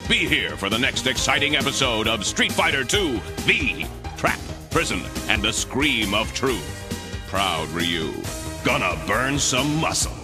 Be here for the next exciting episode of Street Fighter II: V Trap, Prison, and the Scream of Truth. Proud Ryu, gonna burn some muscle.